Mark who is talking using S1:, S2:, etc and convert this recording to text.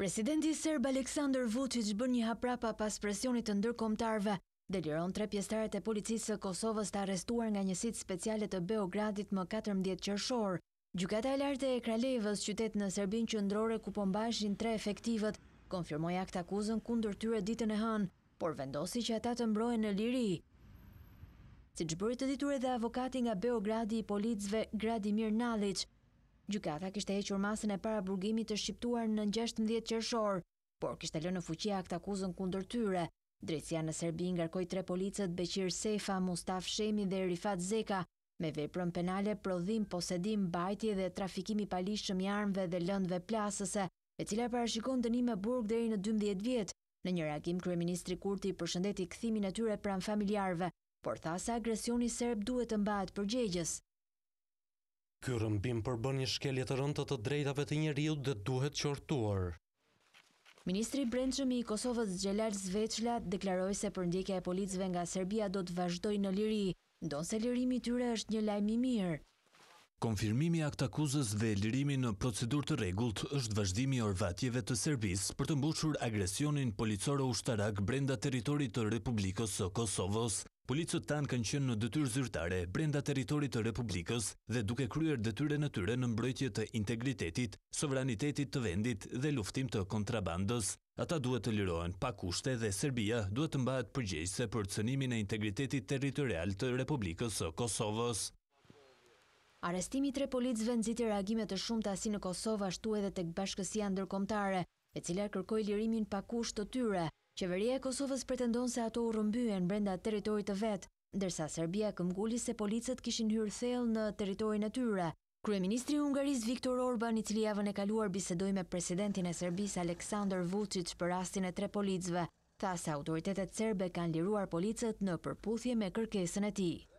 S1: Presidenti serb Aleksandar Vučić bën një haprapa pas presionit të ndërkombëtarëve dhe liron 3 pjesëtarët e policisë së Kosovës të arrestuar nga njësitë speciale të Beogradit më 14 qershor. Gjykata e lartë e Kralevës, qytet në Serbinë qendrore ku po mbaheshin 3 efektivët, konfirmoi akt akuzën kundër tyre ditën e hënë, por vendosi që ata të mbrohen në liri. Siç bëri të ditur edhe avokati nga Beogradi i policëve Gradimir Nallić, gjykata kishte hequr masën e paraburgimit të shqiptuar në 16 qershor, por kishte lënë në fuqi akt akuzën kundër tyre. Drejtësia në Serbi ngarkoi 3 policët Beqir Sefa, Mustaf Shemi dhe Rifat Zeka me veprën penale prodhim, posedim, mbajtje dhe trafikim i paligjshëm i armëve dhe lëndëve plasëse, e cila parashikon dënim me burg deri në 12 vjet. Në një reagim, kryeministri Kurti përshëndeti kthimin e tyre pranë familjarëve, por tha se agresioni serb duhet të mbahet përgjegjës.
S2: Ky rrëmbim përbën një shkelje të rëndë të drejtave të njeriut dhe duhet qortuar.
S1: Ministri i Brendshëm i Kosovës Xhelal Zveçla deklaroi se përndjekja e policëve nga Serbia do të vazhdojë në liri, ndonse lirimi i tyre është një lajm i mirë.
S3: Konfirmimi akt akuzës dhe lirimi në procedurë të rregullt është vazhdimi i orvatjeve të Serbisë për të mbushur agresionin policor-ushtarak brenda territorit të Republikës së Kosovës. Policët tanë kanë qenë në detyrë zyrtare brenda territorit të Republikës dhe duke kryer detyrën e tyre në mbrojtje të integritetit, sovranitetit të vendit dhe luftim të kontrabandës. Ata duhet të lirohen pa kushte dhe Serbia duhet të mbahet përgjegjëse për cënimin e integritetit territorial të Republikës së Kosovës.
S1: Arrestimi i 3 policëve nxiti reagime të shumta si në Kosovë ashtu edhe tek Bashkësia Ndërkombëtare, e cila kërkoi lirimin pa kusht të tyre. Qeveria e Kosovës pretendon se ato u rrëmbyen brenda territorit të vet, ndërsa Serbia këmbguli se policët kishin hyrë thellë në territorin e tyre. Kryeministri i Hungarisë Viktor Orban, i cili javën e kaluar bisedoi me presidentin e Serbisë Aleksandar Vučić për rastin e 3 policëve, tha se autoritetet serbe kanë liruar policët në përputhje me kërkesën e tij.